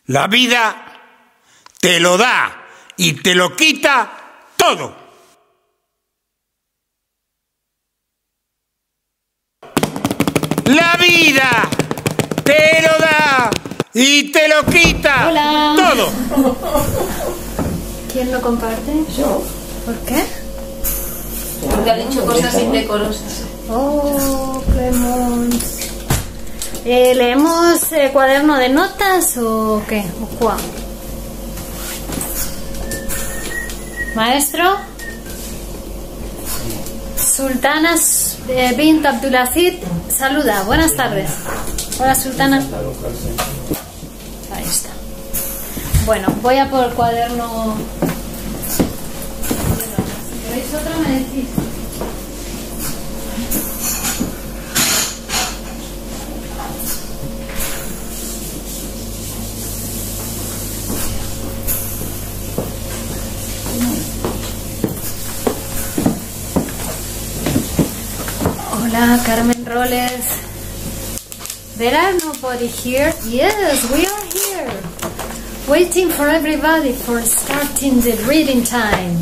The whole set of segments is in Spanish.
La vida te lo da y te lo quita todo. La vida te lo da y te lo quita todo. ¿Quién lo comparte? Yo. ¿Por qué? Porque ha dicho cosas indecorosas. Oh, Clemons. ¿Leemos cuaderno de notas o qué? ¿O cuál? Maestro. Sultana bint Abdulaziz saluda. Buenas tardes. Hola, Sultana. Ahí está. Bueno, voy a por el cuaderno. Si queréis otra, me decís. Hola, Carmen Roles. There are nobody here? Yes, we are here. Waiting for everybody for starting the reading time.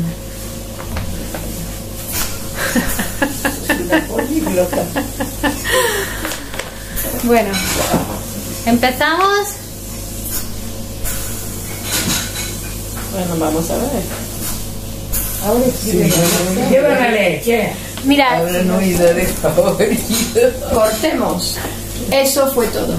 Bueno, ¿empezamos? Bueno, vamos a ver. Ahora sí. ¿Qué van a leer? ¿Qué? Mira, Habrán oído de favorito. Cortemos. Eso fue todo.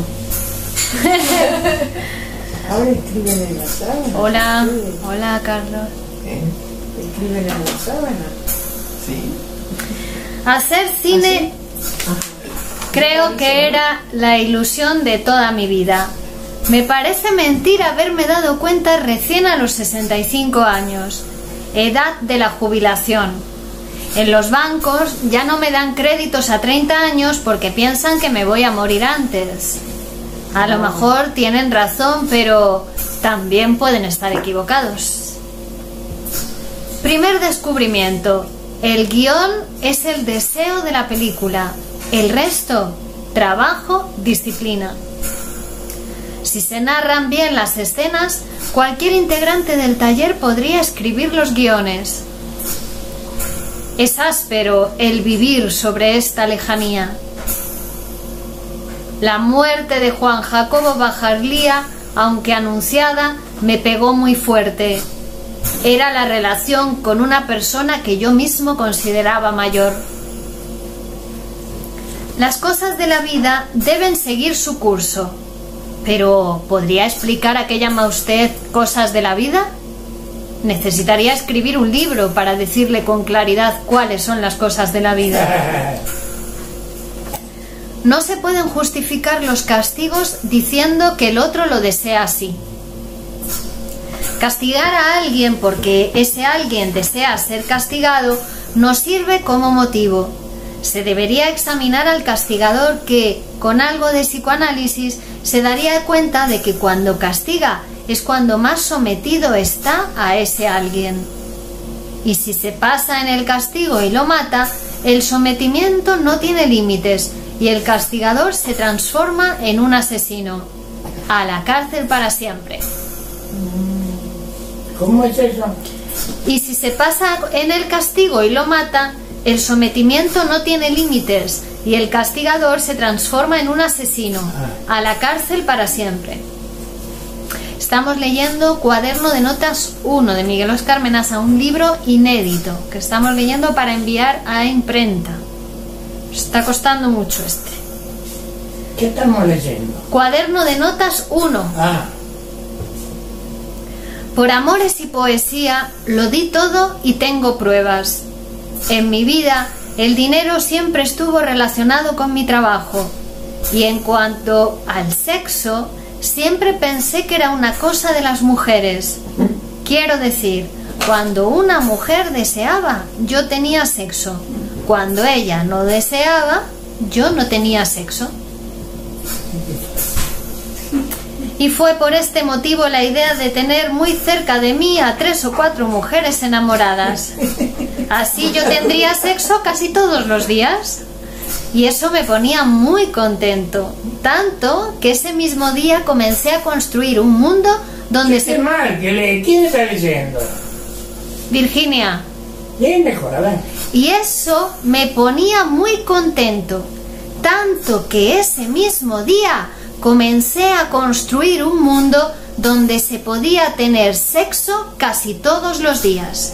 Ahora escriben en la sábana. hola, hola, Carlos. Escriben en la sábana. Sí. Hacer cine creo que era la ilusión de toda mi vida. Me parece mentira haberme dado cuenta recién a los 65 años, edad de la jubilación. En los bancos ya no me dan créditos a 30 años porque piensan que me voy a morir antes. A lo mejor tienen razón, pero también pueden estar equivocados. Primer descubrimiento. El guión es el deseo de la película. El resto, trabajo, disciplina. Si se narran bien las escenas, cualquier integrante del taller podría escribir los guiones. Es áspero el vivir sobre esta lejanía. La muerte de Juan Jacobo Bajarlía, aunque anunciada, me pegó muy fuerte. Era la relación con una persona que yo mismo consideraba mayor. Las cosas de la vida deben seguir su curso. Pero, ¿podría explicar a qué llama usted cosas de la vida? Necesitaría escribir un libro para decirle con claridad cuáles son las cosas de la vida. No se pueden justificar los castigos diciendo que el otro lo desea así. Castigar a alguien porque ese alguien desea ser castigado no sirve como motivo. Se debería examinar al castigador que, con algo de psicoanálisis, se daría cuenta de que cuando castiga es cuando más sometido está a ese alguien. Y si se pasa en el castigo y lo mata, el sometimiento no tiene límites y el castigador se transforma en un asesino. A la cárcel para siempre. ¿Cómo es eso? Y si se pasa en el castigo y lo mata, el sometimiento no tiene límites y el castigador se transforma en un asesino. A la cárcel para siempre. Estamos leyendo Cuaderno de Notas 1 de Miguel Óscar Menasa, un libro inédito que estamos leyendo para enviar a imprenta. Nos está costando mucho este. ¿Qué estamos leyendo? Cuaderno de Notas 1. Por amores y poesía lo di todo y tengo pruebas. En mi vida el dinero siempre estuvo relacionado con mi trabajo. Y en cuanto al sexo, siempre pensé que era una cosa de las mujeres. Quiero decir, cuando una mujer deseaba, yo tenía sexo. Cuando ella no deseaba, yo no tenía sexo. Y fue por este motivo la idea de tener muy cerca de mí a 3 o 4 mujeres enamoradas. Así yo tendría sexo casi todos los días. Y eso me ponía muy contento, tanto que ese mismo día comencé a construir un mundo donde Qué mal, que lee. ¿Quién está leyendo? Virginia. Bien, mejor, a ver. Y eso me ponía muy contento, tanto que ese mismo día comencé a construir un mundo donde se podía tener sexo casi todos los días.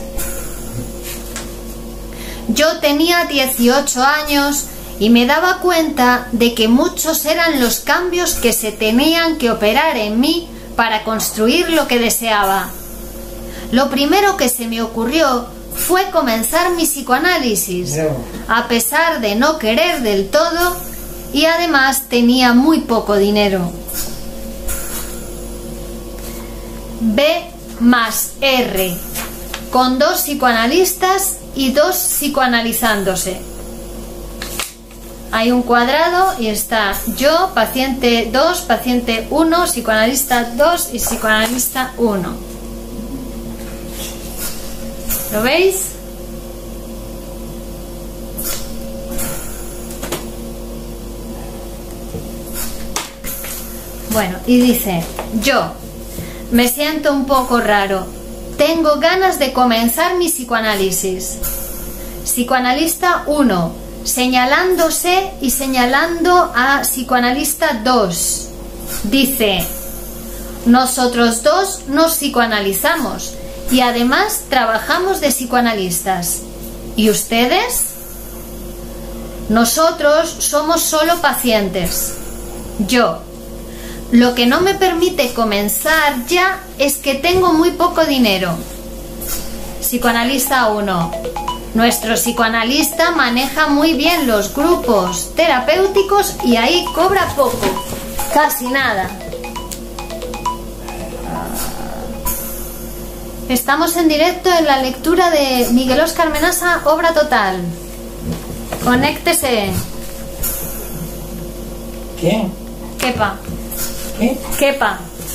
Yo tenía 18 años y me daba cuenta de que muchos eran los cambios que se tenían que operar en mí para construir lo que deseaba. Lo primero que se me ocurrió fue comenzar mi psicoanálisis, a pesar de no querer del todo, y además tenía muy poco dinero. B más R, con 2 psicoanalistas y 2 psicoanalizándose. Hay un cuadrado y está yo, paciente 2, paciente 1, psicoanalista 2 y psicoanalista 1. ¿Lo veis? Bueno, y dice, yo me siento un poco raro. Tengo ganas de comenzar mi psicoanálisis. Psicoanalista 1, señalándose y señalando a psicoanalista 2. Dice, nosotros dos nos psicoanalizamos y además trabajamos de psicoanalistas. ¿Y ustedes? Nosotros somos solo pacientes. Yo. Lo que no me permite comenzar ya es que tengo muy poco dinero. Psicoanalista 1. Nuestro psicoanalista maneja muy bien los grupos terapéuticos y ahí cobra poco, casi nada. Estamos en directo en la lectura de Miguel Óscar Menasa, Obra Total. Conéctese. ¿Quién? Kepa. ¿Qué? Kepa.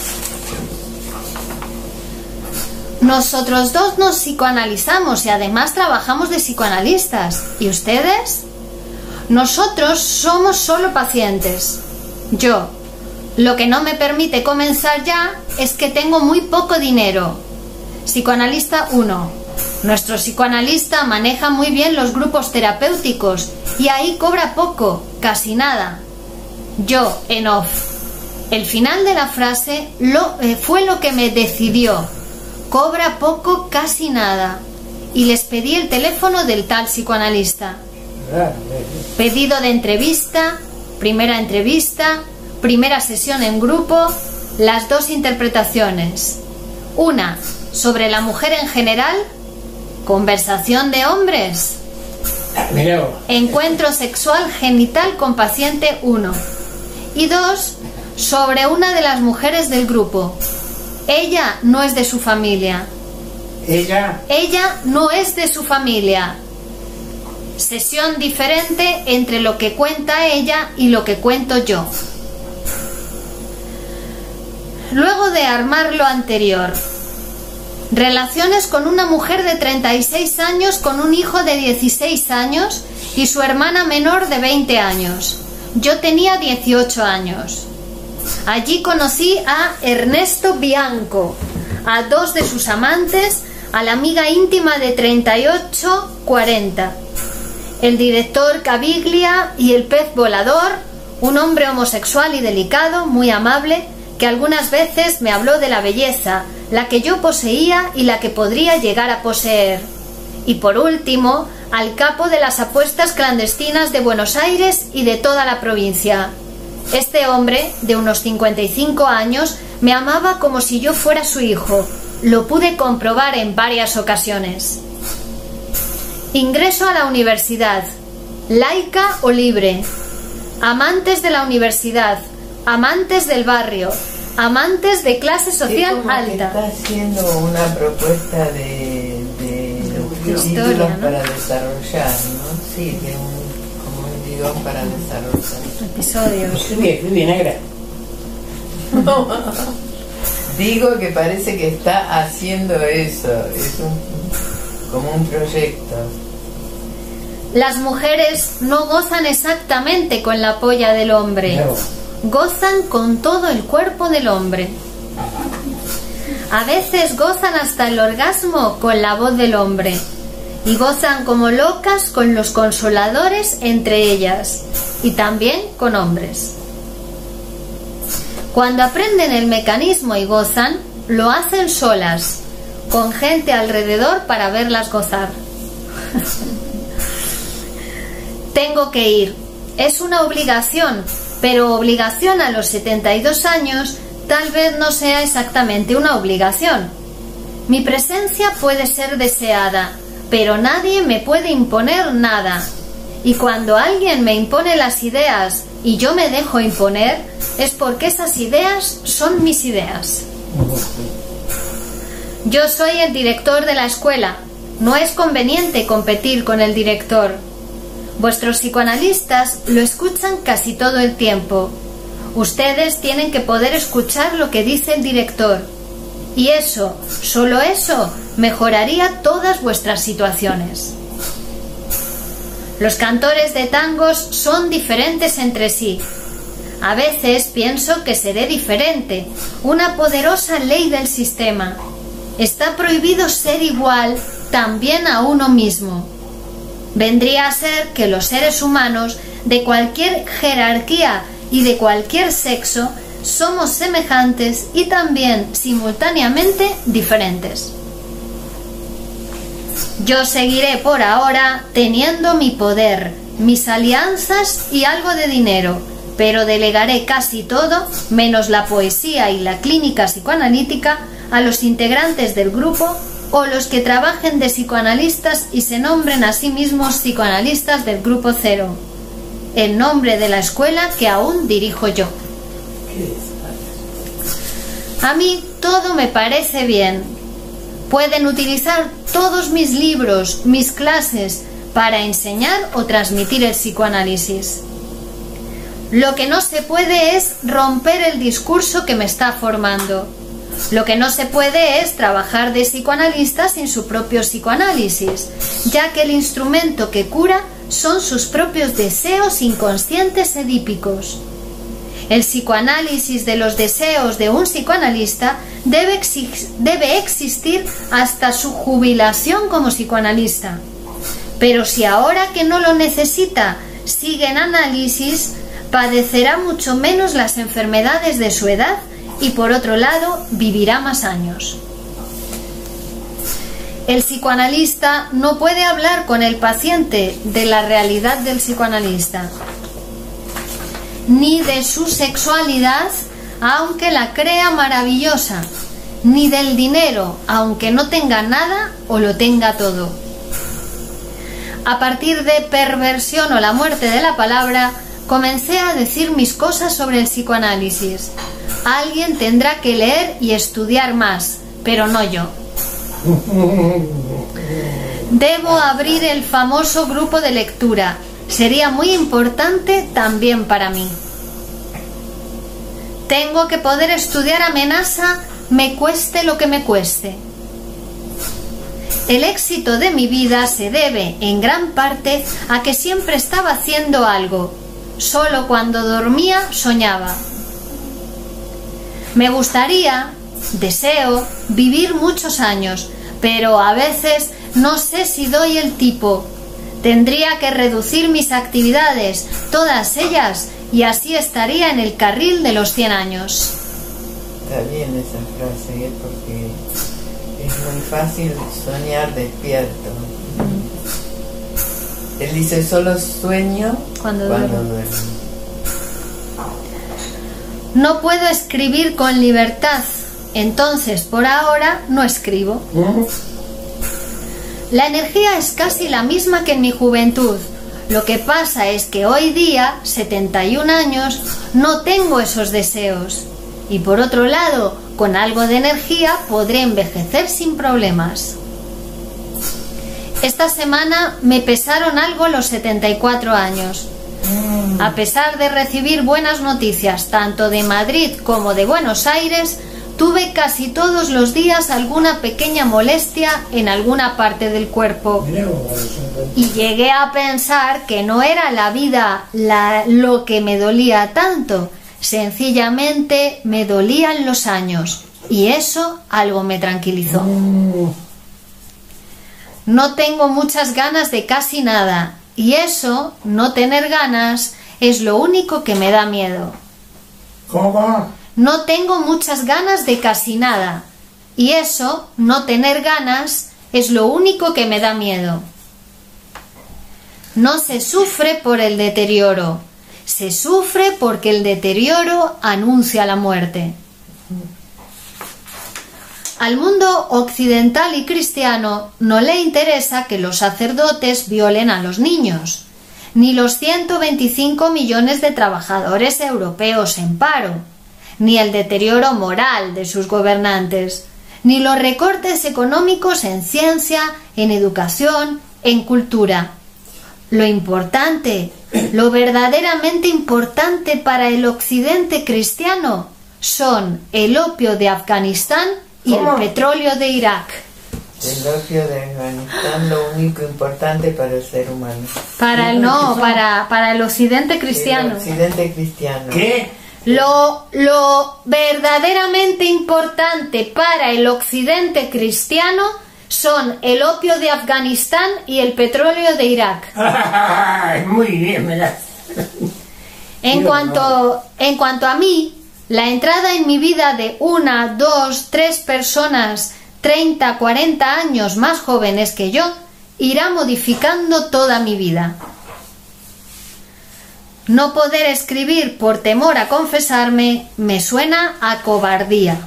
Nosotros dos nos psicoanalizamos y además trabajamos de psicoanalistas. ¿Y ustedes? Nosotros somos solo pacientes. Yo. Lo que no me permite comenzar ya es que tengo muy poco dinero. Psicoanalista 1. Nuestro psicoanalista maneja muy bien los grupos terapéuticos y ahí cobra poco, casi nada. Yo, en off. El final de la frase fue lo que me decidió. Cobra poco, casi nada. Y les pedí el teléfono del tal psicoanalista. Pedido de entrevista, primera sesión en grupo, las 2 interpretaciones. Una, sobre la mujer en general, conversación de hombres. Encuentro sexual genital con paciente 1. Y 2, sobre una de las mujeres del grupo. Ella no es de su familia. Ella no es de su familia. Sesión diferente entre lo que cuenta ella y lo que cuento yo. Luego de armar lo anterior, relaciones con una mujer de 36 años con un hijo de 16 años y su hermana menor de 20 años. Yo tenía 18 años. Allí conocí a Ernesto Bianco, a 2 de sus amantes, a la amiga íntima de 38-40, el director Caviglia y el pez volador, un hombre homosexual y delicado, muy amable, que algunas veces me habló de la belleza, la que yo poseía y la que podría llegar a poseer. Y por último, al capo de las apuestas clandestinas de Buenos Aires y de toda la provincia. Este hombre, de unos 55 años, me amaba como si yo fuera su hijo. Lo pude comprobar en varias ocasiones. Ingreso a la universidad. Laica o libre. Amantes de la universidad. Amantes del barrio. Amantes de clase social alta. Está haciendo una propuesta de historia, títulos, ¿no? Para desarrollar, ¿no? Sí, como un guión para desarrollar. Episodios. Fui bien, negra. Digo que parece que está haciendo eso, es como un proyecto. Las mujeres no gozan exactamente con la polla del hombre, gozan con todo el cuerpo del hombre. A veces gozan hasta el orgasmo con la voz del hombre y gozan como locas con los consoladores entre ellas y también con hombres. Cuando aprenden el mecanismo y gozan, lo hacen solas, con gente alrededor para verlas gozar. Tengo que ir. Es una obligación, pero obligación a los 72 años tal vez no sea exactamente una obligación. Mi presencia puede ser deseada, pero nadie me puede imponer nada. Y cuando alguien me impone las ideas y yo me dejo imponer, es porque esas ideas son mis ideas. Yo soy el director de la escuela. No es conveniente competir con el director. Vuestros psicoanalistas lo escuchan casi todo el tiempo. Ustedes tienen que poder escuchar lo que dice el director. Y eso, solo eso, mejoraría todas vuestras situaciones. Los cantores de tangos son diferentes entre sí. A veces pienso que seré diferente, una poderosa ley del sistema. Está prohibido ser igual también a uno mismo. Vendría a ser que los seres humanos de cualquier jerarquía y de cualquier sexo somos semejantes y también simultáneamente diferentes. Yo seguiré por ahora teniendo mi poder, mis alianzas y algo de dinero, pero delegaré casi todo, menos la poesía y la clínica psicoanalítica, a los integrantes del grupo o los que trabajen de psicoanalistas y se nombren a sí mismos psicoanalistas del grupo 0, el nombre de la escuela que aún dirijo yo. A mí todo me parece bien. Pueden utilizar todos mis libros, mis clases, para enseñar o transmitir el psicoanálisis. Lo que no se puede es romper el discurso que me está formando. Lo que no se puede es trabajar de psicoanalista sin su propio psicoanálisis, ya que el instrumento que cura son sus propios deseos inconscientes edípicos. El psicoanálisis de los deseos de un psicoanalista debe existir hasta su jubilación como psicoanalista. Pero si ahora que no lo necesita sigue en análisis, padecerá mucho menos las enfermedades de su edad y por otro lado vivirá más años. El psicoanalista no puede hablar con el paciente de la realidad del psicoanalista, ni de su sexualidad, aunque la crea maravillosa, ni del dinero, aunque no tenga nada o lo tenga todo. A partir de Perversión o la muerte de la palabra, comencé a decir mis cosas sobre el psicoanálisis. Alguien tendrá que leer y estudiar más, pero no yo. Debo abrir el famoso grupo de lectura. Sería muy importante también para mí. Tengo que poder estudiar amenaza, me cueste lo que me cueste. El éxito de mi vida se debe, en gran parte, a que siempre estaba haciendo algo. Solo cuando dormía soñaba. Me gustaría, deseo, vivir muchos años, pero a veces no sé si doy el tipo. Tendría que reducir mis actividades, todas ellas, y así estaría en el carril de los 100 años. Está bien esa frase, porque es muy fácil soñar despierto. Él dice solo sueño cuando duermo. No puedo escribir con libertad, entonces por ahora no escribo. La energía es casi la misma que en mi juventud. Lo que pasa es que hoy día, 71 años, no tengo esos deseos. Y por otro lado, con algo de energía podré envejecer sin problemas. Esta semana me pesaron algo los 74 años. A pesar de recibir buenas noticias tanto de Madrid como de Buenos Aires, tuve casi todos los días alguna pequeña molestia en alguna parte del cuerpo. Mirá vos, a los 50. Y llegué a pensar que no era la vida lo que me dolía tanto, sencillamente me dolían los años, y eso algo me tranquilizó. No tengo muchas ganas de casi nada, y eso, no tener ganas, es lo único que me da miedo. ¿Cómo? No tengo muchas ganas de casi nada, y eso, no tener ganas, es lo único que me da miedo. No se sufre por el deterioro, se sufre porque el deterioro anuncia la muerte. Al mundo occidental y cristiano no le interesa que los sacerdotes violen a los niños, ni los 125 millones de trabajadores europeos en paro, ni el deterioro moral de sus gobernantes, ni los recortes económicos en ciencia, en educación, en cultura. Lo importante, lo verdaderamente importante para el occidente cristiano son el opio de Afganistán y el petróleo de Irak. El opio de Afganistán, lo único importante para el ser humano. Para el occidente cristiano. El occidente cristiano. ¿Qué? Lo verdaderamente importante para el occidente cristiano son el opio de Afganistán y el petróleo de Irak. Muy bien, me la... En cuanto a mí, la entrada en mi vida de 1, 2, 3 personas 30, 40 años más jóvenes que yo irá modificando toda mi vida. No poder escribir por temor a confesarme me suena a cobardía.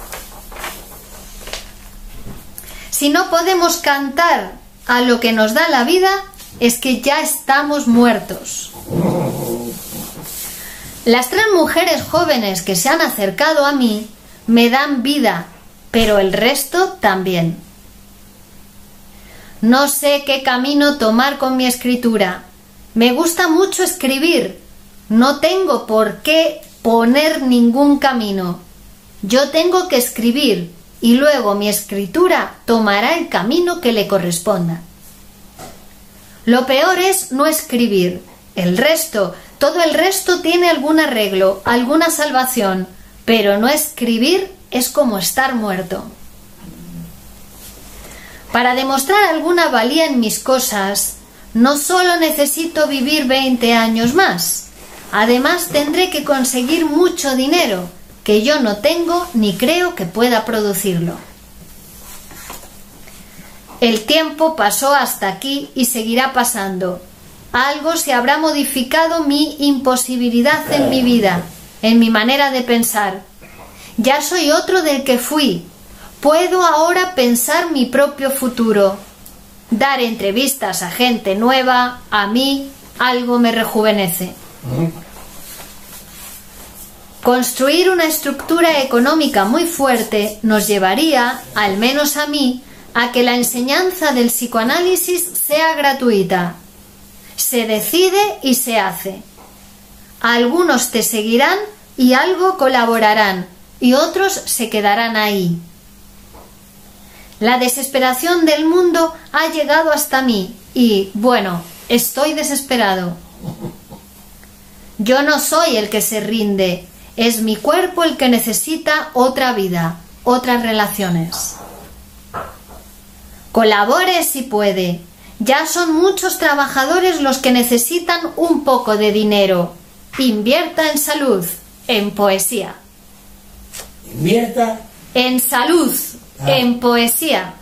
Si no podemos cantar a lo que nos da la vida, es que ya estamos muertos. Las 3 mujeres jóvenes que se han acercado a mí me dan vida, pero el resto también. No sé qué camino tomar con mi escritura. Me gusta mucho escribir. No tengo por qué poner ningún camino. Yo tengo que escribir y luego mi escritura tomará el camino que le corresponda. Lo peor es no escribir. Todo el resto tiene algún arreglo, alguna salvación, pero no escribir es como estar muerto. Para demostrar alguna valía en mis cosas, no solo necesito vivir 20 años más, además tendré que conseguir mucho dinero, que yo no tengo ni creo que pueda producirlo. El tiempo pasó hasta aquí y seguirá pasando. Algo se habrá modificado mi imposibilidad en mi vida, en mi manera de pensar. Ya soy otro del que fui. Puedo ahora pensar mi propio futuro. Dar entrevistas a gente nueva, a mí, algo me rejuvenece. Construir una estructura económica muy fuerte nos llevaría, al menos a mí, a que la enseñanza del psicoanálisis sea gratuita. Se decide y se hace. Algunos te seguirán y algo colaborarán, y otros se quedarán ahí. La desesperación del mundo ha llegado hasta mí y, bueno, estoy desesperado. Yo no soy el que se rinde, es mi cuerpo el que necesita otra vida, otras relaciones. Colabore si puede. Ya son muchos trabajadores los que necesitan un poco de dinero. Invierta en salud, en poesía. Invierta en salud, en poesía.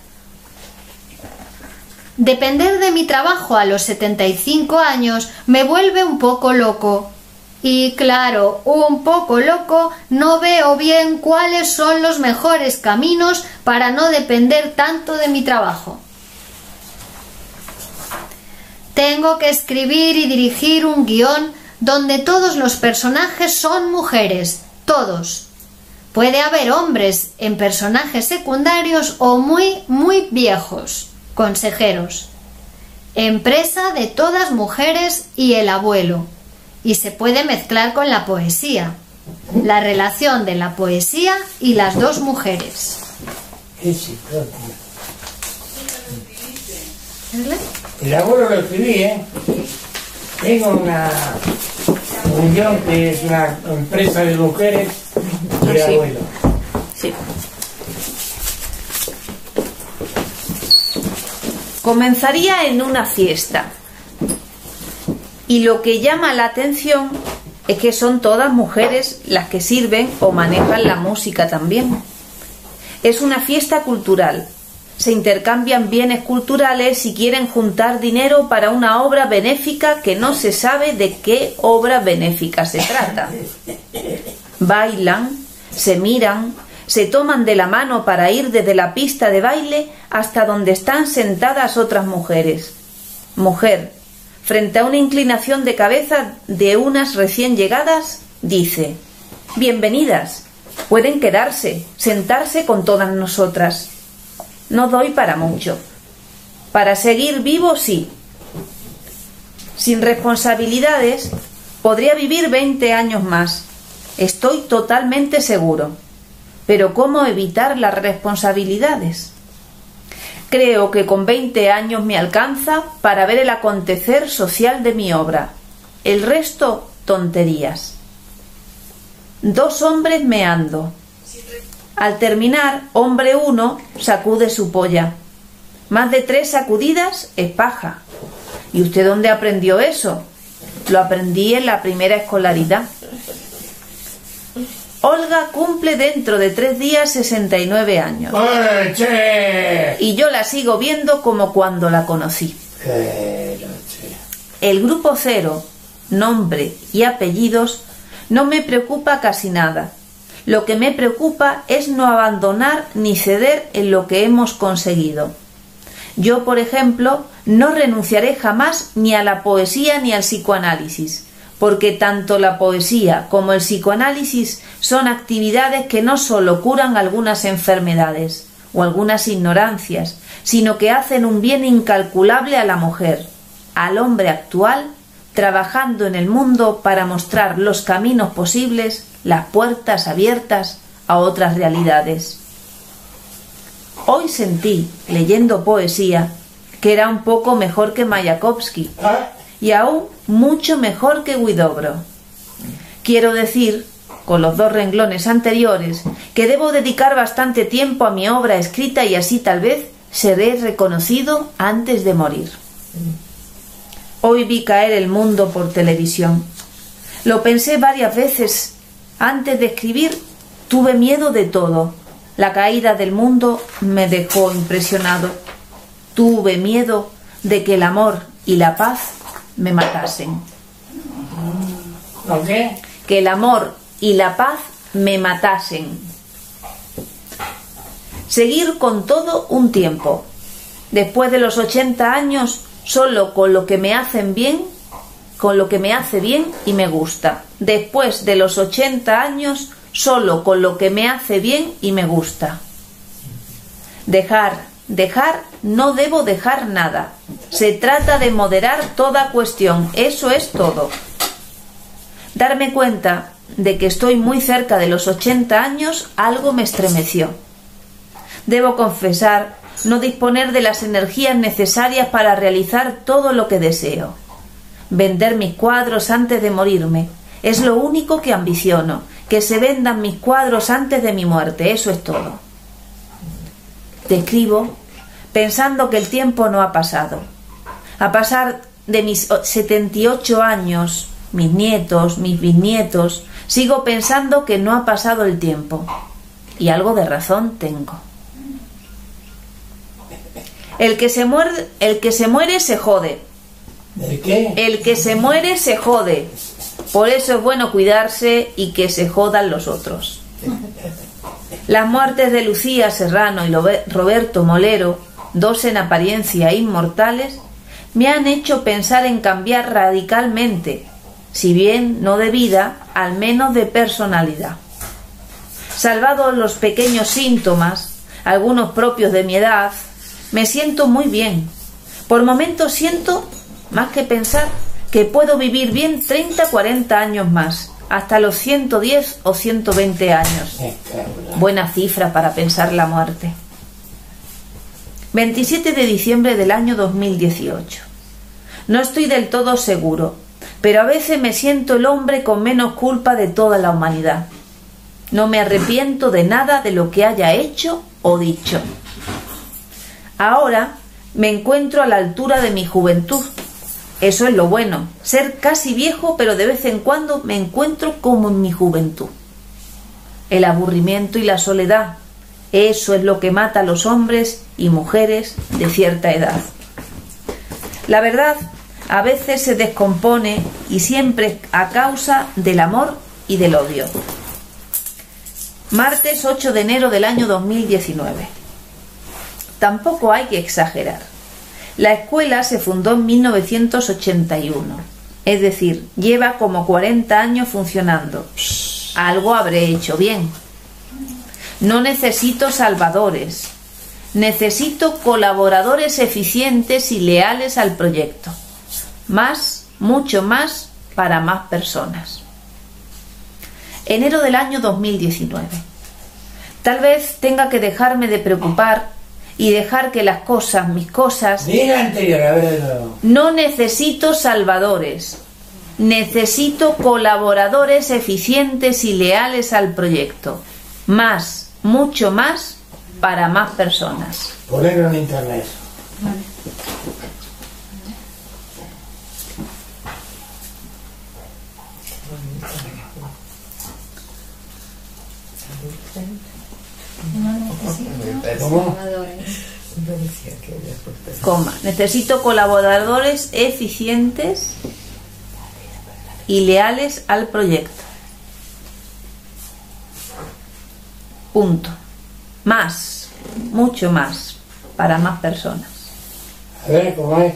Depender de mi trabajo a los 75 años me vuelve un poco loco. Y claro, un poco loco, no veo bien cuáles son los mejores caminos para no depender tanto de mi trabajo. Tengo que escribir y dirigir un guión donde todos los personajes son mujeres, todos. Puede haber hombres en personajes secundarios o muy viejos, consejeros. Empresa de todas mujeres y el abuelo. Y se puede mezclar con la poesía. La relación de la poesía y las dos mujeres. Qué psicótica. ¿Verdad? El abuelo lo escribí, ¿eh? Tengo una unión que es una empresa de mujeres y el sí. abuelo. Sí. Comenzaría en una fiesta. Y lo que llama la atención es que son todas mujeres las que sirven o manejan la música también. Es una fiesta cultural. Se intercambian bienes culturales y quieren juntar dinero para una obra benéfica que no se sabe de qué obra benéfica se trata. Bailan, se miran, se toman de la mano para ir desde la pista de baile hasta donde están sentadas otras mujeres. Mujer, frente a una inclinación de cabeza de unas recién llegadas, dice: bienvenidas, pueden quedarse, sentarse con todas nosotras. No doy para mucho. Para seguir vivo, sí. Sin responsabilidades, podría vivir 20 años más. Estoy totalmente seguro. Pero ¿cómo evitar las responsabilidades? Creo que con 20 años me alcanza para ver el acontecer social de mi obra. El resto, tonterías. 2 hombres meando. Al terminar, hombre 1 sacude su polla. Más de 3 sacudidas es paja. ¿Y usted dónde aprendió eso? Lo aprendí en la primera escolaridad. Olga cumple dentro de 3 días 69 años. ¡Oye, che! Y yo la sigo viendo como cuando la conocí. El grupo 0, nombre y apellidos, no me preocupa casi nada. Lo que me preocupa es no abandonar ni ceder en lo que hemos conseguido. Yo, por ejemplo, no renunciaré jamás ni a la poesía ni al psicoanálisis, porque tanto la poesía como el psicoanálisis son actividades que no solo curan algunas enfermedades o algunas ignorancias, sino que hacen un bien incalculable a la mujer, al hombre actual, trabajando en el mundo para mostrar los caminos posibles, las puertas abiertas a otras realidades. Hoy sentí, leyendo poesía, que era un poco mejor que Mayakovsky y aún mucho mejor que Huidobro. Quiero decir, con los 2 renglones anteriores, que debo dedicar bastante tiempo a mi obra escrita y así tal vez seré reconocido antes de morir. Hoy vi caer el mundo por televisión. Lo pensé varias veces. Antes de escribir tuve miedo de todo. La caída del mundo me dejó impresionado. Tuve miedo de que el amor y la paz me matasen. ¿Lo qué? Que el amor y la paz me matasen. Seguir con todo un tiempo. Después de los 80 años, solo con lo que me hacen bien, con lo que me hace bien y me gusta. Después de los 80 años, solo con lo que me hace bien y me gusta. Dejar, no debo dejar nada. Se trata de moderar toda cuestión, eso es todo. Darme cuenta de que estoy muy cerca de los 80 años, algo me estremeció. Debo confesar no disponer de las energías necesarias para realizar todo lo que deseo. Vender mis cuadros antes de morirme es lo único que ambiciono, que se vendan mis cuadros antes de mi muerte, eso es todo. Te escribo pensando que el tiempo no ha pasado. A pasar de mis 78 años, mis nietos, mis bisnietos, sigo pensando que no ha pasado el tiempo. Y algo de razón tengo. El que se muere se jode. ¿El qué? El que se muere se jode. Por eso es bueno cuidarse y que se jodan los otros. Las muertes de Lucía Serrano y Roberto Molero, 2 en apariencia inmortales, me han hecho pensar en cambiar radicalmente, si bien no de vida, al menos de personalidad. Salvados los pequeños síntomas, algunos propios de mi edad, me siento muy bien. Por momentos siento, más que pensar, que puedo vivir bien 30-40 años más, hasta los 110 o 120 años. Buena cifra para pensar la muerte. 27 de diciembre del año 2018. No estoy del todo seguro, pero a veces me siento el hombre con menos culpa de toda la humanidad. No me arrepiento de nada de lo que haya hecho o dicho. Ahora me encuentro a la altura de mi juventud. Eso es lo bueno, ser casi viejo, pero de vez en cuando me encuentro como en mi juventud. El aburrimiento y la soledad, eso es lo que mata a los hombres y mujeres de cierta edad. La verdad, a veces se descompone y siempre a causa del amor y del odio. Martes 8 de enero del año 2019. Tampoco hay que exagerar. La escuela se fundó en 1981, es decir, lleva como 40 años funcionando. Algo habré hecho bien. No necesito salvadores, necesito colaboradores eficientes y leales al proyecto. Más, mucho más, para más personas. Enero del año 2019. Tal vez tenga que dejarme de preocupar y dejar que las cosas, mis cosas... Diga anterior, a ver. No necesito salvadores, necesito colaboradores eficientes y leales al proyecto. Más, mucho más, para más personas. Ponerlo en internet. No necesito ¿Cómo? salvadores. Coma. Necesito colaboradores eficientes y leales al proyecto. Punto. Más, mucho más, para más personas. A ver, ¿cómo es?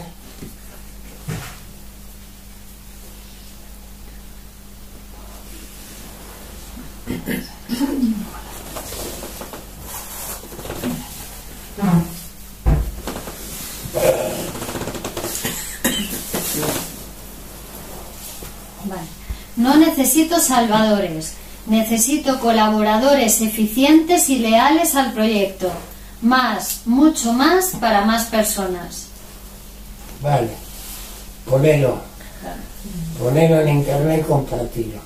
Vale. No necesito salvadores, necesito colaboradores eficientes y leales al proyecto. Más, mucho más, para más personas. Vale. Ponelo. Ponelo en internet y compartilo.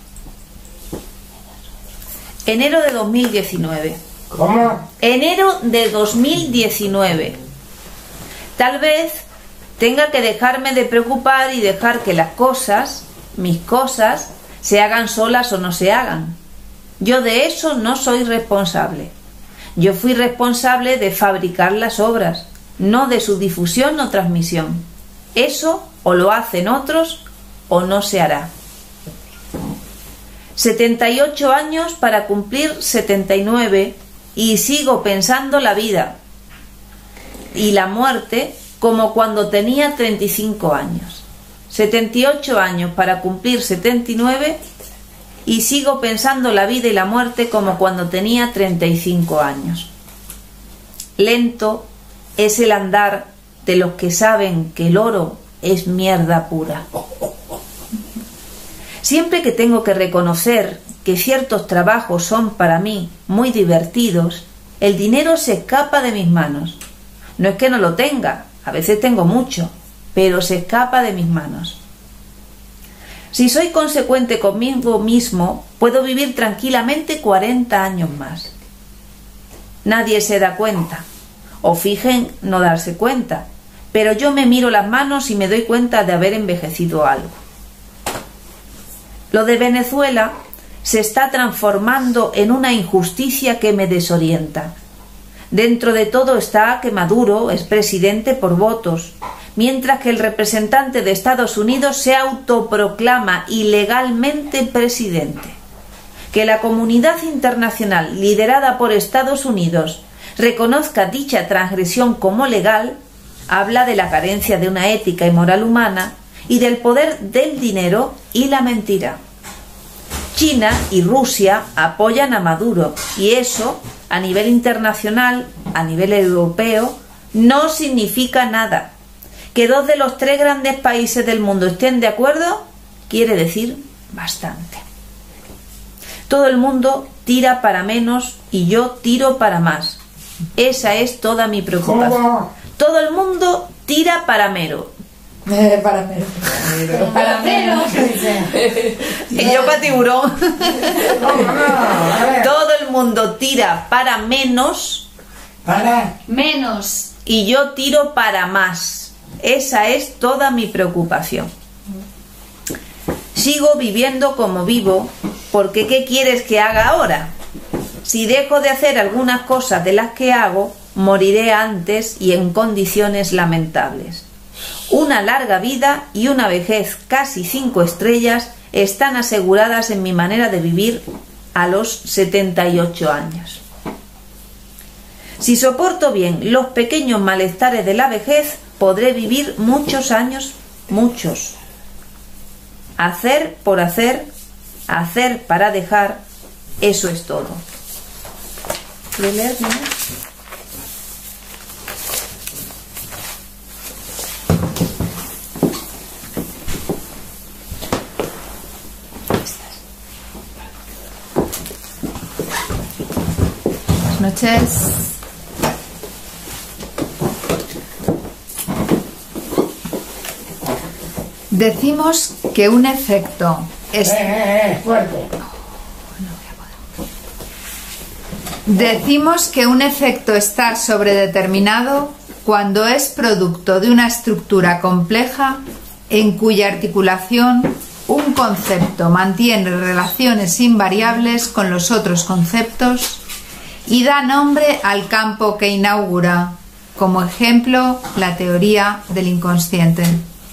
Enero de 2019. ¿Cómo? Enero de 2019. Tal vez tenga que dejarme de preocupar y dejar que las cosas, mis cosas, se hagan solas o no se hagan. Yo de eso no soy responsable. Yo fui responsable de fabricar las obras, no de su difusión o transmisión. Eso o lo hacen otros o no se hará. 78 años para cumplir 79 y sigo pensando la vida y la muerte como cuando tenía 35 años. 78 años para cumplir 79 y sigo pensando la vida y la muerte como cuando tenía 35 años. Lento es el andar de los que saben que el oro es mierda pura. Siempre que tengo que reconocer que ciertos trabajos son para mí muy divertidos, el dinero se escapa de mis manos. No es que no lo tenga, a veces tengo mucho, pero se escapa de mis manos. Si soy consecuente conmigo mismo, puedo vivir tranquilamente 40 años más. Nadie se da cuenta, o fijen no darse cuenta, pero yo me miro las manos y me doy cuenta de haber envejecido algo. Lo de Venezuela se está transformando en una injusticia que me desorienta. Dentro de todo está que Maduro es presidente por votos, mientras que el representante de Estados Unidos se autoproclama ilegalmente presidente. Que la comunidad internacional liderada por Estados Unidos reconozca dicha transgresión como legal, habla de la carencia de una ética y moral humana y del poder del dinero y la mentira. China y Rusia apoyan a Maduro y eso, a nivel internacional, a nivel europeo, no significa nada. Que 2 de los 3 grandes países del mundo estén de acuerdo quiere decir bastante. Todo el mundo tira para menos y yo tiro para más. Esa es toda mi preocupación. ¿Cómo? Todo el mundo tira para mero. Para mero. Para menos. Y yo para tiburón. ¿Cómo no? A ver. Todo el mundo tira para menos Para. Menos. y yo tiro para más. Esa es toda mi preocupación. Sigo viviendo como vivo, porque ¿qué quieres que haga ahora? Si dejo de hacer algunas cosas de las que hago, moriré antes y en condiciones lamentables. Una larga vida y una vejez casi 5 estrellas están aseguradas en mi manera de vivir a los 78 años. Si soporto bien los pequeños malestares de la vejez, podré vivir muchos años, muchos. Hacer por hacer, hacer para dejar, eso es todo. ¿Quieres leer, Nina? Buenas noches. Decimos que un efecto es... Fuerte. Decimos que un efecto está sobredeterminado cuando es producto de una estructura compleja en cuya articulación un concepto mantiene relaciones invariables con los otros conceptos y da nombre al campo que inaugura, como ejemplo, la teoría del inconsciente.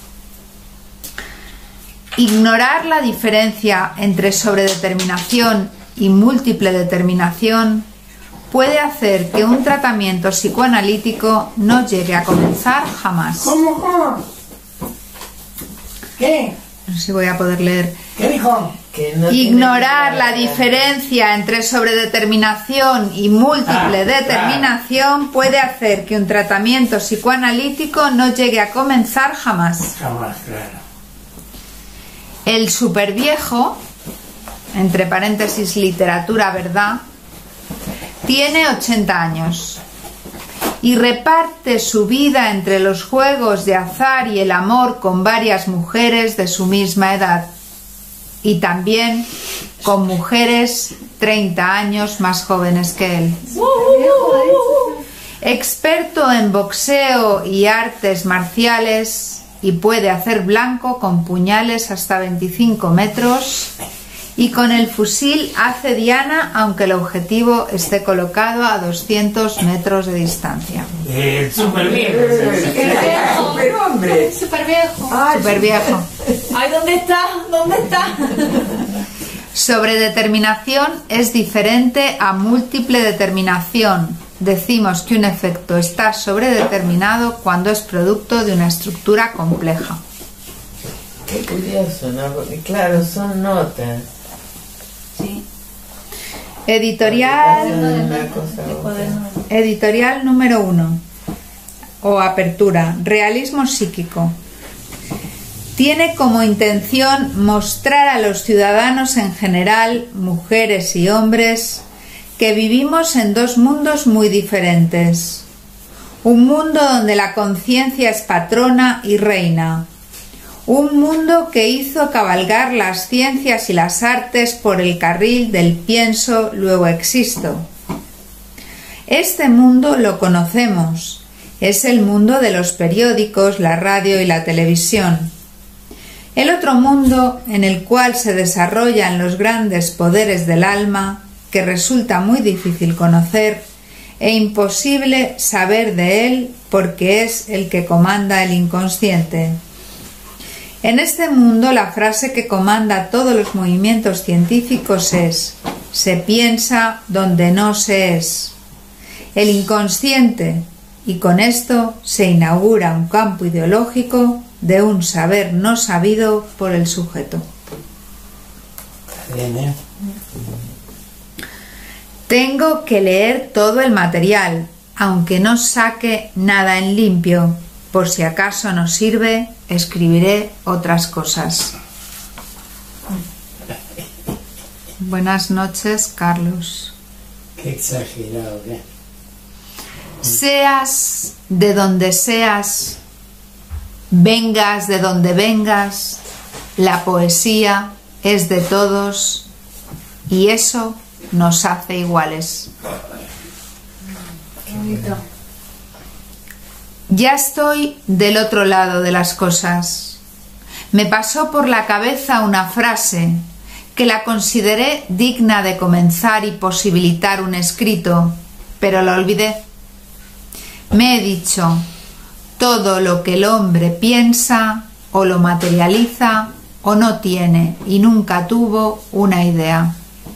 Ignorar la diferencia entre sobredeterminación y múltiple determinación puede hacer que un tratamiento psicoanalítico no llegue a comenzar jamás. ¿Cómo? ¿Qué? No sé si voy a poder leer. ¿Qué dijo? Que no Ignorar tiene la diferencia entre sobredeterminación y múltiple determinación puede hacer que un tratamiento psicoanalítico no llegue a comenzar jamás. Jamás, claro. El superviejo, entre paréntesis literatura verdad, tiene 80 años y reparte su vida entre los juegos de azar y el amor con varias mujeres de su misma edad y también con mujeres 30 años más jóvenes que él. Experto en boxeo y artes marciales y puede hacer blanco con puñales hasta 25 metros y con el fusil hace diana aunque el objetivo esté colocado a 200 metros de distancia. El super bien. Superhombre. Super viejo. Super viejo. Ay, ¿dónde está? ¿Dónde está? Sobredeterminación es diferente a múltiple determinación. Decimos que un efecto está sobredeterminado cuando es producto de una estructura compleja. Qué curioso, ¿no? Porque claro, son notas. Sí. Editorial Una cosa a otra. Editorial número 1 o apertura, realismo psíquico. Tiene como intención mostrar a los ciudadanos en general, mujeres y hombres, que vivimos en dos mundos muy diferentes. Un mundo donde la conciencia es patrona y reina. Un mundo que hizo cabalgar las ciencias y las artes por el carril del pienso, luego existo. Este mundo lo conocemos. Es el mundo de los periódicos, la radio y la televisión. El otro mundo, en el cual se desarrollan los grandes poderes del alma, que resulta muy difícil conocer e imposible saber de él porque es el que comanda el inconsciente. En este mundo la frase que comanda todos los movimientos científicos es: se piensa donde no se es. El inconsciente, y con esto se inaugura un campo ideológico de un saber no sabido por el sujeto. Bien, ¿eh? Tengo que leer todo el material, aunque no saque nada en limpio. Por si acaso no sirve, escribiré otras cosas. Buenas noches, Carlos. Qué exagerado, ¿eh? Seas de donde seas, vengas de donde vengas, la poesía es de todos y eso nos hace iguales. Qué bonito. Ya estoy del otro lado de las cosas. Me pasó por la cabeza una frase que la consideré digna de comenzar y posibilitar un escrito, pero la olvidé. Me he dicho, todo lo que el hombre piensa o lo materializa o no tiene y nunca tuvo una idea.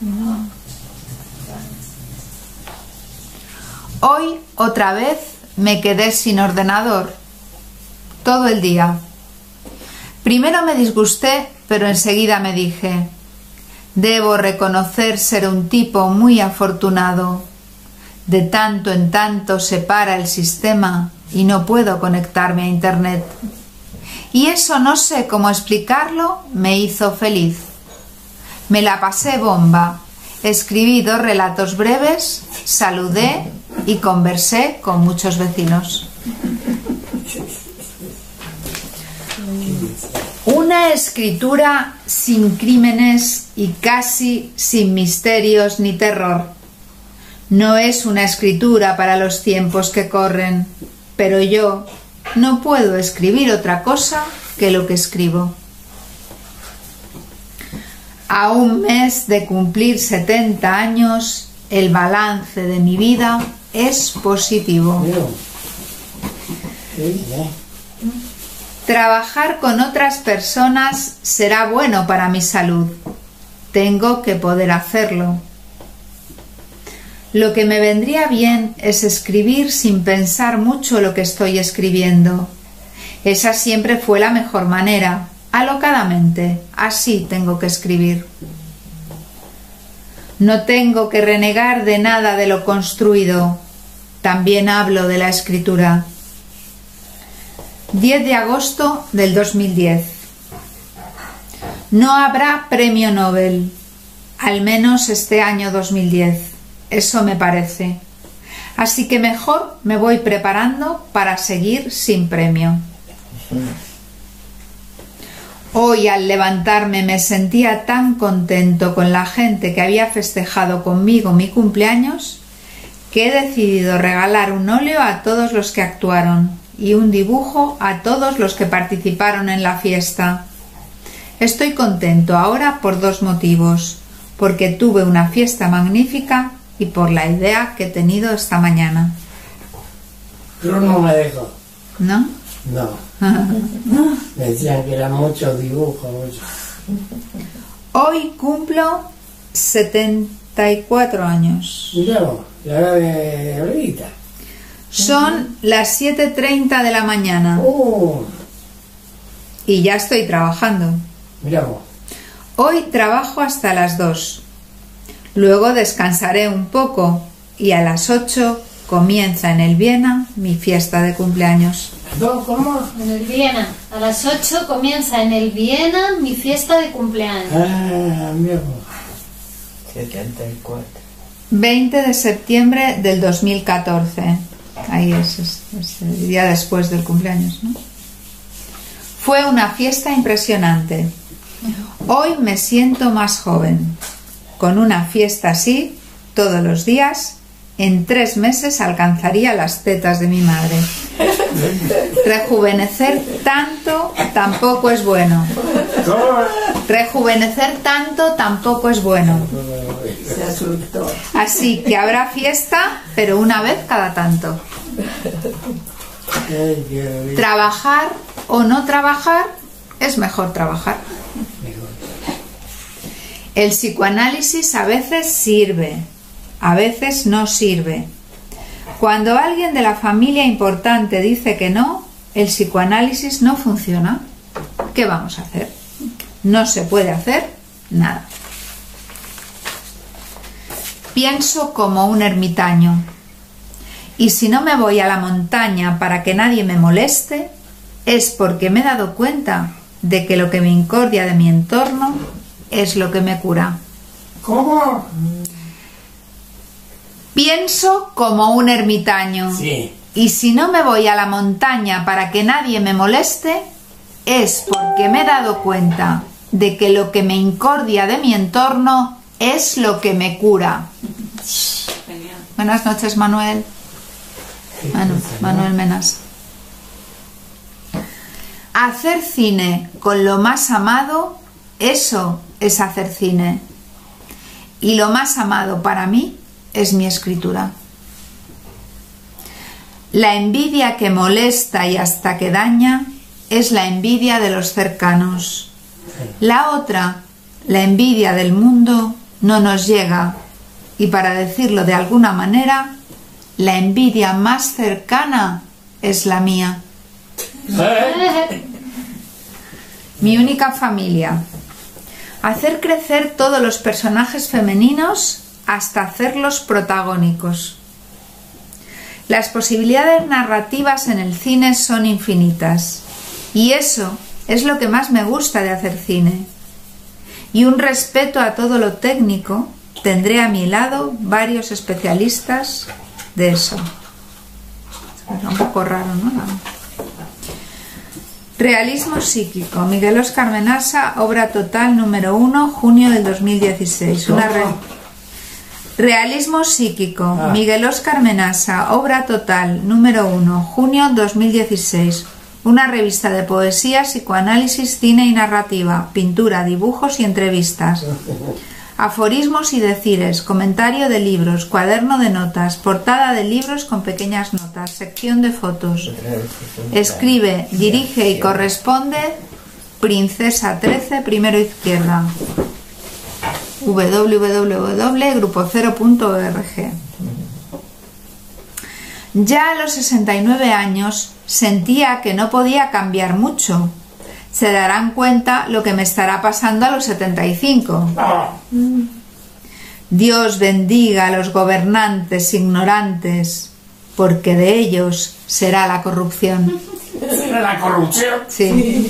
Hoy otra vez me quedé sin ordenador todo el día. Primero me disgusté, pero enseguida me dije, debo reconocer ser un tipo muy afortunado. De tanto en tanto se para el sistema y no puedo conectarme a internet. Y eso, no sé cómo explicarlo, me hizo feliz. Me la pasé bomba. Escribí 2 relatos breves, saludé y conversé con muchos vecinos. Una escritura sin crímenes y casi sin misterios ni terror. No es una escritura para los tiempos que corren, pero yo no puedo escribir otra cosa que lo que escribo. A un mes de cumplir 70 años, el balance de mi vida es positivo. Trabajar con otras personas será bueno para mi salud. Tengo que poder hacerlo. Lo que me vendría bien es escribir sin pensar mucho lo que estoy escribiendo. Esa siempre fue la mejor manera, alocadamente. Así tengo que escribir. No tengo que renegar de nada de lo construido. También hablo de la escritura. 10 de agosto del 2010. No habrá premio Nobel, al menos este año 2010. Eso me parece. Así que mejor me voy preparando para seguir sin premio. Hoy al levantarme me sentía tan contento con la gente que había festejado conmigo mi cumpleaños que he decidido regalar un óleo a todos los que actuaron y un dibujo a todos los que participaron en la fiesta. Estoy contento ahora por 2 motivos, porque tuve una fiesta magnífica y por la idea que he tenido esta mañana. Yo no me dejo. ¿No? No. Me decían que eran muchos dibujos. Hoy cumplo 74 años. Mirá vos, la edad de ahorita. Son las 7:30 de la mañana y ya estoy trabajando. Mirá vos. Hoy trabajo hasta las 2. Luego descansaré un poco y a las 8 comienza en el Viena mi fiesta de cumpleaños. ¿Cómo? En el Viena. A las 8 comienza en el Viena mi fiesta de cumpleaños. Ah, mira vos. 74. 20 de septiembre del 2014. Ahí es el día después del cumpleaños, ¿no? Fue una fiesta impresionante. Hoy me siento más joven. Con una fiesta así, todos los días, en 3 meses alcanzaría las tetas de mi madre. Rejuvenecer tanto tampoco es bueno. Rejuvenecer tanto tampoco es bueno. Se asustó. Así que habrá fiesta, pero una vez cada tanto. Trabajar o no trabajar, es mejor trabajar. El psicoanálisis a veces sirve, a veces no sirve. Cuando alguien de la familia importante dice que no, el psicoanálisis no funciona. ¿Qué vamos a hacer? No se puede hacer nada. Pienso como un ermitaño. Y si no me voy a la montaña para que nadie me moleste, es porque me he dado cuenta de que lo que me incordia de mi entorno es lo que me cura. ¿Cómo? Pienso como un ermitaño. Sí. Y si no me voy a la montaña para que nadie me moleste, es porque me he dado cuenta de que lo que me incordia de mi entorno es lo que me cura. Genial. Buenas noches, Manuel. Manuel Menas. Hacer cine con lo más amado, eso es hacer cine. Y lo más amado para mí es mi escritura. La envidia que molesta y hasta que daña es la envidia de los cercanos. La otra, la envidia del mundo, no nos llega. Y para decirlo de alguna manera, la envidia más cercana es la mía. Mi única familia. Hacer crecer todos los personajes femeninos hasta hacerlos protagónicos. Las posibilidades narrativas en el cine son infinitas. Y eso es lo que más me gusta de hacer cine. Y un respeto a todo lo técnico. Tendré a mi lado varios especialistas de eso. Es un poco raro, ¿no? Realismo psíquico. Miguel Óscar Menasa, obra total número 1, junio del 2016. Realismo psíquico. Miguel Óscar Menasa, obra total número 1, junio 2016. Una revista de poesía, psicoanálisis, cine y narrativa, pintura, dibujos y entrevistas. Aforismos y decires, comentario de libros, cuaderno de notas, portada de libros con pequeñas notas, sección de fotos. Escribe, dirige y corresponde Princesa 13, primero izquierda. www.grupocero.org. Ya a los 69 años sentía que no podía cambiar mucho. Se darán cuenta lo que me estará pasando a los 75. Dios bendiga a los gobernantes ignorantes, porque de ellos será la corrupción. ¿La corrupción? Sí.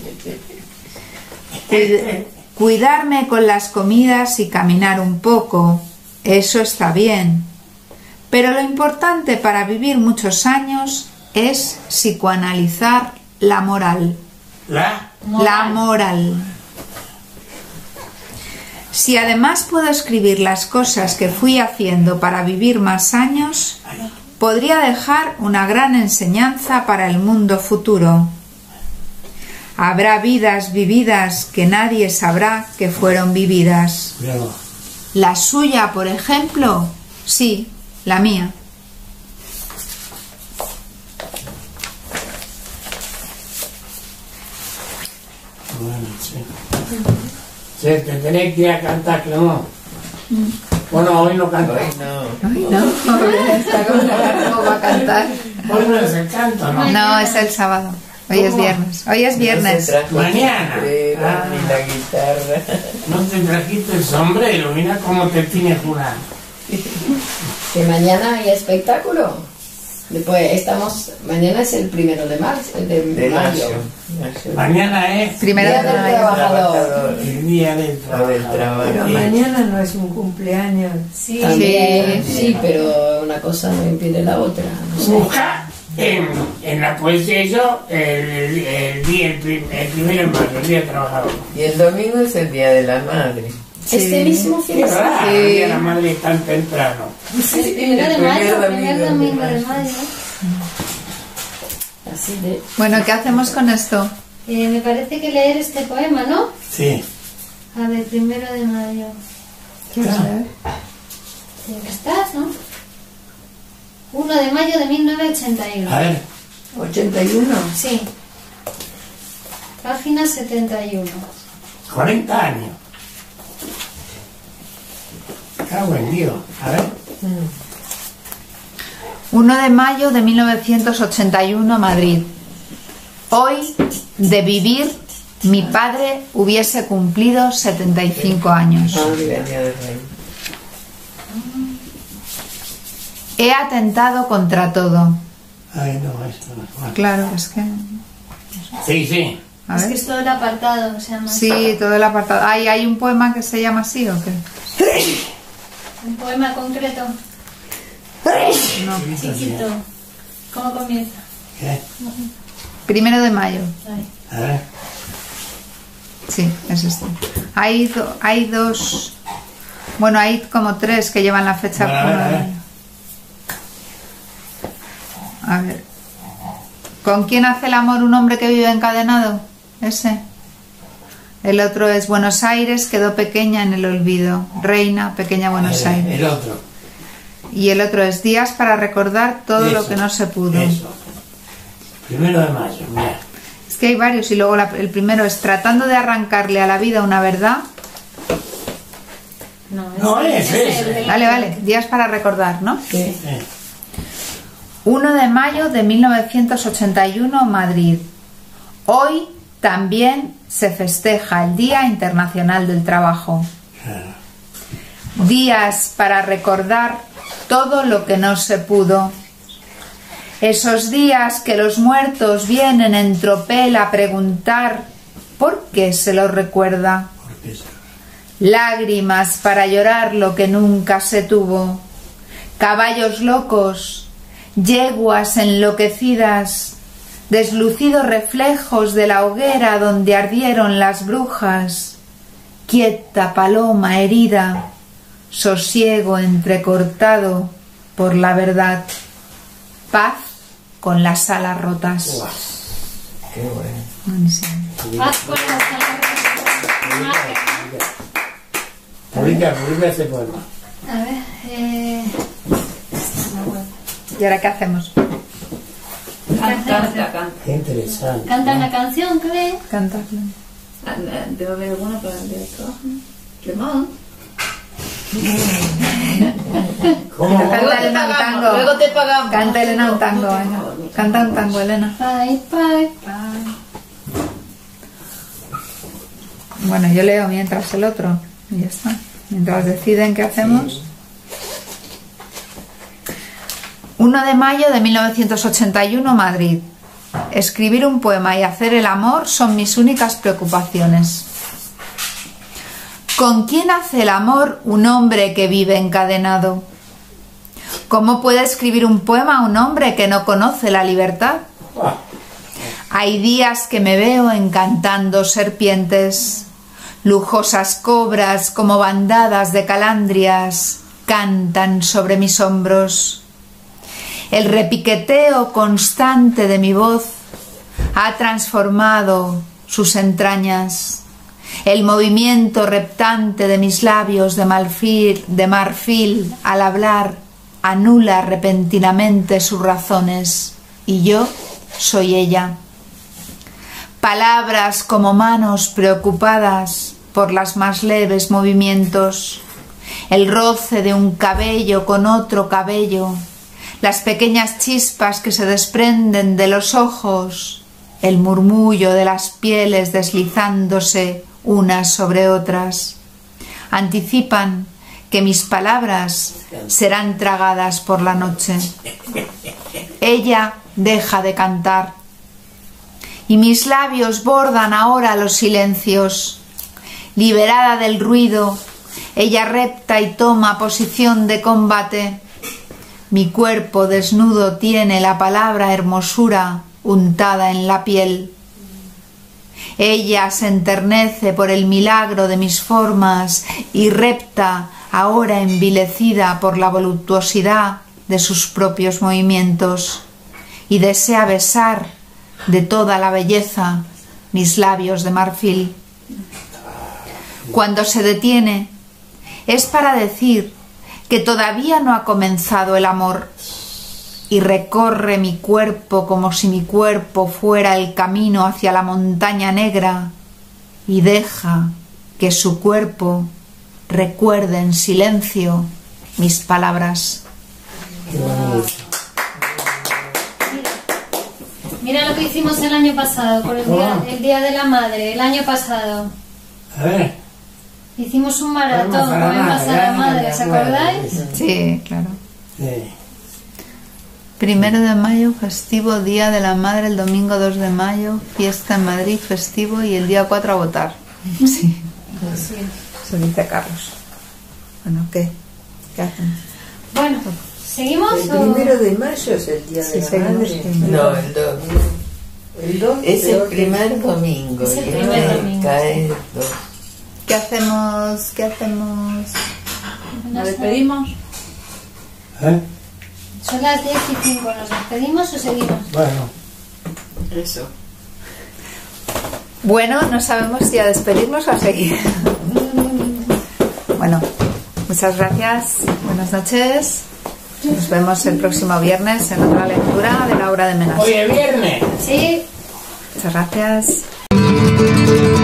Cuidarme con las comidas y caminar un poco, eso está bien. Pero lo importante para vivir muchos años es psicoanalizar la moral. La moral. Si además puedo escribir las cosas que fui haciendo para vivir más años, podría dejar una gran enseñanza para el mundo futuro. Habrá vidas vividas que nadie sabrá que fueron vividas. La suya, por ejemplo, sí, la mía. Bueno, sí. Sí, te tenés que ir a cantar, ¿no? Bueno, hoy no canto. Hoy no. ¿Cómo va a cantar? Hoy no es el canto, ¿no? No, es el sábado. Hoy es viernes. Hoy es viernes. No se trajo Mañana. sombrero, ni la guitarra. No te trajiste el sombrero, mira cómo te tiene jurado. Que mañana hay espectáculo. Después mañana es el 1 de marzo, de mayo. Mañana es Primero Día de del mayo. trabajador. el día del trabajo. Pero mañana no es un cumpleaños. Sí, también, sí, pero una cosa no impide la otra. No sé. Busca en la poesía yo el 1 de mayo, el día del trabajador. Y el domingo es el Día de la Madre. Este mismo fin Qué de semana. raro, el día de la madre tan temprano. El 1 de mayo, primer domingo de mayo. Así de. Bueno, ¿qué hacemos con esto? Me parece que leer este poema, ¿no? Sí. A ver, 1 de mayo. ¿Quieres leer? ¿En qué estás, no? 1 de mayo de 1981. A ver, 81. Sí. Página 71. 40 años. Cago en Dios. A ver. 1 de mayo de 1981, Madrid. Hoy, de vivir, mi padre hubiese cumplido 75 años. El Día del Rey. He atentado contra todo. Ay, no, eso no. Bueno. Claro, es que... Sí, sí. A Es ver. que es todo el apartado, se llama así. Sí, todo el apartado. ¿Hay un poema que se llama así o qué? Un poema concreto, No. chiquito. ¿Cómo comienza? ¿Qué? 1 de mayo. Ay. A ver. Sí, es este. Hay dos. Bueno, hay como 3 que llevan la fecha. Bueno, a ver, 1 de a ver. mayo. A ver. ¿Con quién hace el amor un hombre que vive encadenado? Ese. El otro es Buenos Aires quedó pequeña en el olvido. Reina, pequeña Buenos Aires. El otro. Y el otro es días para recordar todo lo Eso, que no se pudo. Eso. 1 de mayo, mira. Es que hay varios y luego el primero es tratando de arrancarle a la vida una verdad. No, ese ese. el de la- Vale, días para recordar, ¿no? Sí. 1 de mayo de 1981, Madrid. Hoy también se festeja el Día Internacional del Trabajo. Claro. Días para recordar todo lo que no se pudo. Esos días que los muertos vienen en tropel a preguntar ¿por qué se los recuerda? Porque eso. Lágrimas para llorar lo que nunca se tuvo. Caballos locos, yeguas enloquecidas, deslucidos reflejos de la hoguera donde ardieron las brujas. Quieta paloma herida, sosiego entrecortado por la verdad. Paz con las alas rotas. Guau. Qué bueno. Buenísimo. Paz con las alas. Publica ese poema. A ver, está en la web. ¿Y ahora qué hacemos? Canta. Qué interesante. Cantan la canción, ¿crees? Cantarlo. Debe haber alguna para el director. Limón. ¿Cómo? Canta Elena un tango. Luego te pagamos. Canta Elena un tango, venga. Canta un tango, Elena. Bye, bye, bye. Bueno, yo leo mientras el otro. Y ya está. Mientras deciden qué hacemos. 1 de mayo de 1981, Madrid. Escribir un poema y hacer el amor son mis únicas preocupaciones. ¿Con quién hace el amor un hombre que vive encadenado? ¿Cómo puede escribir un poema un hombre que no conoce la libertad? Hay días que me veo encantando serpientes, lujosas cobras como bandadas de calandrias cantan sobre mis hombros. El repiqueteo constante de mi voz ha transformado sus entrañas. El movimiento reptante de mis labios de marfil al hablar anula repentinamente sus razones, y yo soy ella. Palabras como manos preocupadas por las más leves movimientos, el roce de un cabello con otro cabello, las pequeñas chispas que se desprenden de los ojos, el murmullo de las pieles deslizándose unas sobre otras, anticipan que mis palabras serán tragadas por la noche. Ella deja de cantar y mis labios bordan ahora los silencios. Liberada del ruido, ella repta y toma posición de combate. Mi cuerpo desnudo tiene la palabra hermosura untada en la piel. Ella se enternece por el milagro de mis formas y repta, ahora envilecida por la voluptuosidad de sus propios movimientos, y desea besar de toda la belleza mis labios de marfil. Cuando se detiene, es para decir que todavía no ha comenzado el amor, y recorre mi cuerpo como si mi cuerpo fuera el camino hacia la montaña negra, y deja que su cuerpo recuerde en silencio mis palabras. Qué bonito. Mira lo que hicimos el año pasado, por el día de la madre, el año pasado. A ver. Hicimos un maratón, Poemas a la poemas a la madre, madre, me ¿os acuerdo, acordáis? sí. Sí, claro. Sí. 1 de mayo, festivo, Día de la Madre, el domingo 2 de mayo, fiesta en Madrid, festivo, y el día 4 a votar. Sí, eso dice Carlos. Bueno, ¿qué hacemos? Bueno, ¿seguimos? El 1 de mayo es el Día de la Madre. No, el 2. El 2 Es el primer domingo. Es el y primer cae- domingo. cae el 2. ¿Qué hacemos? ¿Qué hacemos? ¿Nos despedimos? ¿Eh? Son las 10:05. ¿Nos despedimos o seguimos? Bueno, Eso. Bueno, no sabemos si a despedirnos o a seguir. Bueno, muchas gracias. Buenas noches. Nos vemos el próximo viernes en otra lectura de la obra de Menas. hoy es viernes. Sí. Muchas gracias.